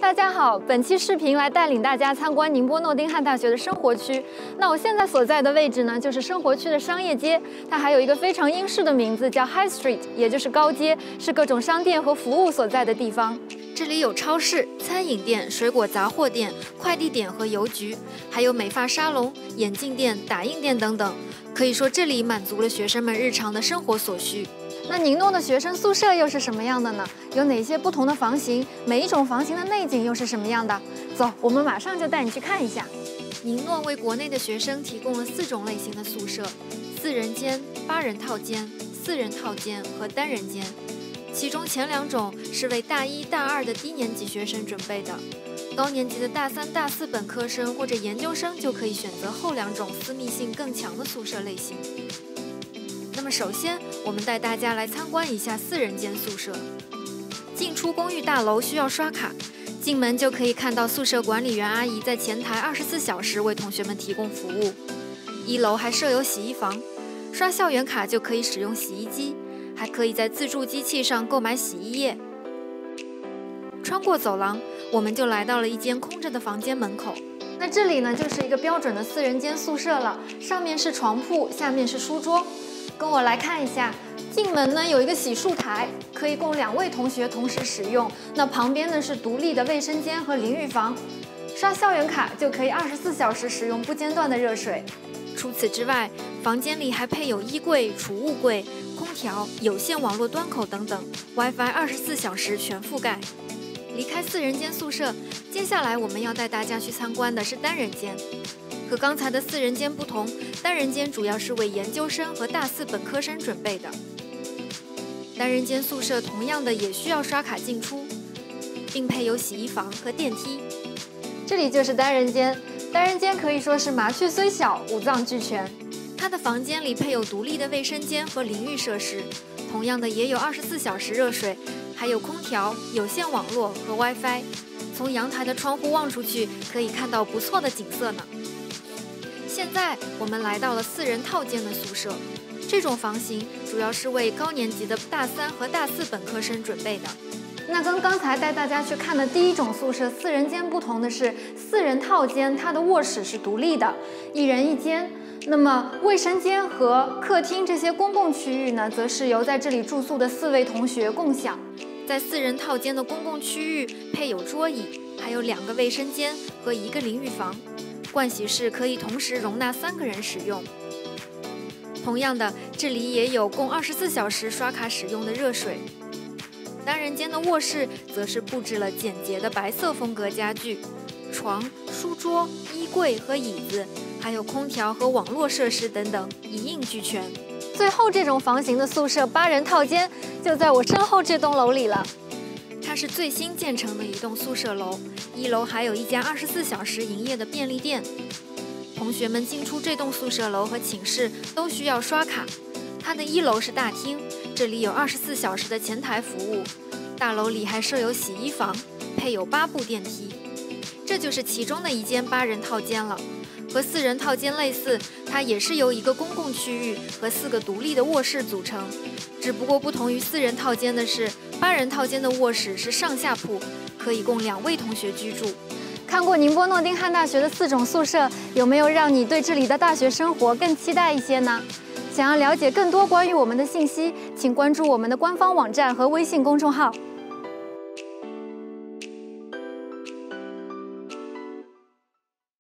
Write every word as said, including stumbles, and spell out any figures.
大家好，本期视频来带领大家参观宁波诺丁汉大学的生活区。那我现在所在的位置呢，就是生活区的商业街，它还有一个非常英式的名字，叫 High Street， 也就是高街，是各种商店和服务所在的地方。这里有超市、餐饮店、水果杂货店、快递点和邮局，还有美发沙龙、眼镜店、打印店等等。可以说，这里满足了学生们日常的生活所需。 那宁诺的学生宿舍又是什么样的呢？有哪些不同的房型？每一种房型的内景又是什么样的？走，我们马上就带你去看一下。宁诺为国内的学生提供了四种类型的宿舍：四人间、八人套间、四人套间和单人间。其中前两种是为大一大二的低年级学生准备的，高年级的大三、大四本科生或者研究生就可以选择后两种私密性更强的宿舍类型。 那么首先，我们带大家来参观一下四人间宿舍。进出公寓大楼需要刷卡，进门就可以看到宿舍管理员阿姨在前台二十四小时为同学们提供服务。一楼还设有洗衣房，刷校园卡就可以使用洗衣机，还可以在自助机器上购买洗衣液。穿过走廊，我们就来到了一间空着的房间门口。 那这里呢，就是一个标准的四人间宿舍了，上面是床铺，下面是书桌。 跟我来看一下，进门呢有一个洗漱台，可以供两位同学同时使用。那旁边呢是独立的卫生间和淋浴房，刷校园卡就可以二十四小时使用不间断的热水。除此之外，房间里还配有衣柜、储物柜、空调、有线网络端口等等 ，WiFi 二十四小时全覆盖。离开四人间宿舍，接下来我们要带大家去参观的是单人间。 和刚才的四人间不同，单人间主要是为研究生和大四本科生准备的。单人间宿舍同样的也需要刷卡进出，并配有洗衣房和电梯。这里就是单人间，单人间可以说是麻雀虽小，五脏俱全。它的房间里配有独立的卫生间和淋浴设施，同样的也有二十四小时热水，还有空调、有线网络和 WiFi。从阳台的窗户望出去，可以看到不错的景色呢。 现在我们来到了四人套间的宿舍，这种房型主要是为高年级的大三和大四本科生准备的。那跟刚才带大家去看的第一种宿舍四人间不同的是，四人套间它的卧室是独立的，一人一间。那么卫生间和客厅这些公共区域呢，则是由在这里住宿的四位同学共享。在四人套间的公共区域配有桌椅，还有两个卫生间和一个淋浴房。 盥洗室可以同时容纳三个人使用。同样的，这里也有供二十四小时刷卡使用的热水。单人间的卧室则是布置了简洁的白色风格家具，床、书桌、衣柜和椅子，还有空调和网络设施等等，一应俱全。最后，这种房型的宿舍八人套间就在我身后这栋楼里了。 它是最新建成的一栋宿舍楼，一楼还有一家二十四小时营业的便利店。同学们进出这栋宿舍楼和寝室都需要刷卡。它的一楼是大厅，这里有二十四小时的前台服务。大楼里还设有洗衣房，配有八部电梯。这就是其中的一间八人套间了。和四人套间类似，它也是由一个公共区域和四个独立的卧室组成。 只不过不同于四人套间的是，八人套间的卧室是上下铺，可以供两位同学居住。看过宁波诺丁汉大学的四种宿舍，有没有让你对这里的大学生活更期待一些呢？想要了解更多关于我们的信息，请关注我们的官方网站和微信公众号。